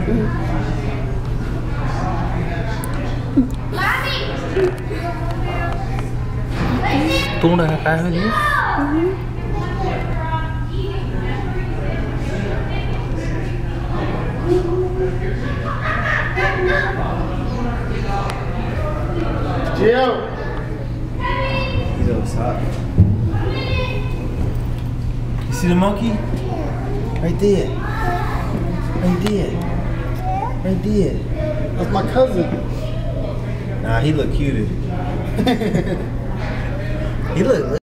Tung đây cái hơi nhé. Jill! He's outside. You see the monkey? Right there. Right there. Right there. That's my cousin. Nah, he look cuter. He look